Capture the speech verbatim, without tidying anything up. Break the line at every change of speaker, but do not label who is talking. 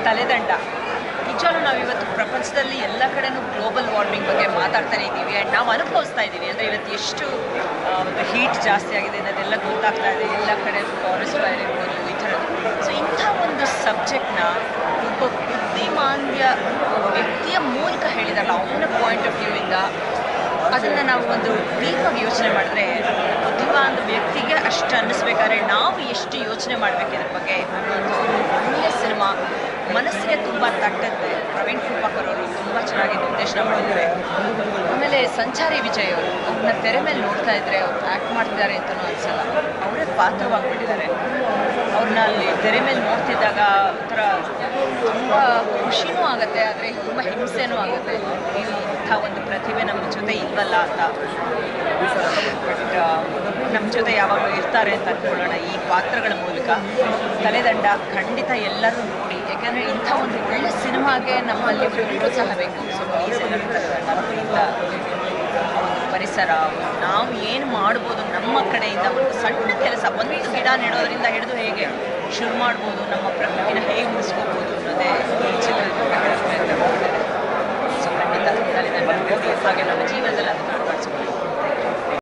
ತಲೆದಂಡ. ನಿಜವಾಗ್ಲೂ ನಾವು ಇವತ್ತು ಪ್ರಪಂಚದಲ್ಲಿ ಎಲ್ಲ ಕಡೆನೂ ಗ್ಲೋಬಲ್ ವಾರ್ಮಿಂಗ್ ಬಗ್ಗೆ ಮಾತಾಡ್ತಾನೆ ಇದ್ದೀವಿ ಆ್ಯಂಡ್ ನಾವು ಅನುಭವಿಸ್ತಾ ಇದ್ದೀವಿ. ಅಂದರೆ ಇವತ್ತು ಎಷ್ಟು ಒಂದು ಹೀಟ್ ಜಾಸ್ತಿ ಆಗಿದೆ ಅನ್ನೋದೆಲ್ಲ ಗೊತ್ತಾಗ್ತಾ ಇದೆ. ಎಲ್ಲ ಕಡೆ ಫಾರೆಸ್ಟ್ ಫೈರ್ ಇರ್ಬೋದು ಈ ಥರದ್ದು. ಸೊ ಇಂಥ ಒಂದು ಸಬ್ಜೆಕ್ಟ್ನ ಒಬ್ಬ ಬುದ್ಧಿಮಾಂದ್ಯ ವ್ಯಕ್ತಿಯ ಮೂಲಕ ಹೇಳಿದಾರಲ್ಲ, ಅವನ ಪಾಯಿಂಟ್ ಆಫ್ ವ್ಯೂ ಇಂದ ಅದನ್ನು ನಾವು ಒಂದು ಡೀಪಾಗಿ ಯೋಚನೆ ಮಾಡಿದ್ರೆ ಬುದ್ಧಿಮಾಂದ ವ್ಯಕ್ತಿಗೆ ಅಷ್ಟು ಅನ್ನಿಸ್ಬೇಕಾದ್ರೆ ನಾವು ಎಷ್ಟು ಯೋಚನೆ ಮಾಡಬೇಕು ಇದ್ರ ಬಗ್ಗೆ. ಒಳ್ಳೆಯ ಸಿನಿಮಾ, ಮನಸ್ಸಿಗೆ ತುಂಬ ತಟ್ಟತ್ತೆ. ಪ್ರವೀಣ್ ಕುಂಬಾಕರ್ ಅವರು ತುಂಬ ಚೆನ್ನಾಗಿ ನಿರ್ದೇಶನ ಮಾಡಿದ್ದಾರೆ. ಆಮೇಲೆ ಸಂಚಾರಿ ವಿಜಯ್ ಅವರು ಅವ್ರನ್ನ ತೆರೆ ಮೇಲೆ ನೋಡ್ತಾ ಇದ್ದರೆ ಅವ್ರು ಆ್ಯಕ್ಟ್ ಮಾಡ್ತಿದ್ದಾರೆ ಅಂತಲೂ ಅನಿಸಲ್ಲ. ಅವರೇ ಪಾತ್ರವಾಗಿಬಿಟ್ಟಿದ್ದಾರೆ. ಅವ್ರನ್ನ ಅಲ್ಲಿ ತೆರೆ ಮೇಲೆ ನೋಡ್ತಿದ್ದಾಗ ಒಂಥರ ತುಂಬ ಖುಷಿನೂ ಆಗುತ್ತೆ, ಆದರೆ ತುಂಬ ಹಿಂಸೆನೂ ಆಗುತ್ತೆ. ಇಂಥ ಒಂದು ಪ್ರತಿಭೆ ನಮ್ಮ ಜೊತೆ ಇಲ್ವಲ್ಲ ಅಂತ. ಬಟ್ ನಮ್ಮ ಜೊತೆ ಯಾವಾಗಲೂ ಇರ್ತಾರೆ ಅಂತ ಅಂದ್ಕೊಳ್ಳೋಣ ಈ ಪಾತ್ರಗಳ ಮೂಲಕ. ತಲೆದಂಡ ಖಂಡಿತ ಎಲ್ಲರೂ ನೋಡಿ, ಯಾಕೆಂದರೆ ಇಂಥ ಒಂದು ಒಳ್ಳೆ ಸಿನಿಮಾಗೆ ನಮ್ಮಲ್ಲಿ ಪ್ರೋತ್ಸಾಹ ಬೇಕು. ಸೊ ಪ್ಲೀಸ್ ಎಲ್ಲರೂ ತಲೆದಂಡ ಒಂದು ಪರಿಸರ, ನಾವು ಏನು ಮಾಡ್ಬೋದು ನಮ್ಮ ಕಡೆಯಿಂದ, ಒಂದು ಸಣ್ಣ ಕೆಲಸ, ಒಂದು ಗಿಡ ನೆಡೋದ್ರಿಂದ ಹಿಡಿದು ಹೇಗೆ ಶುರು ಮಾಡ್ಬೋದು, ನಮ್ಮ ಪ್ರಕೃತಿನ ಹೇಗೆ ಉಳಿಸ್ಕೋಬೋದು ಅನ್ನೋದೇ ಈ ಚಿತ್ರದ ಪ್ರಯತ್ನ ಮಾಡ್ತಾರೆ. ಸೊ ಖಂಡಿತ ತಲೆದಂಡ ನೋಡಿ, ಹಾಗೆ ನಮ್ಮ ಜೀವನದಲ್ಲಿ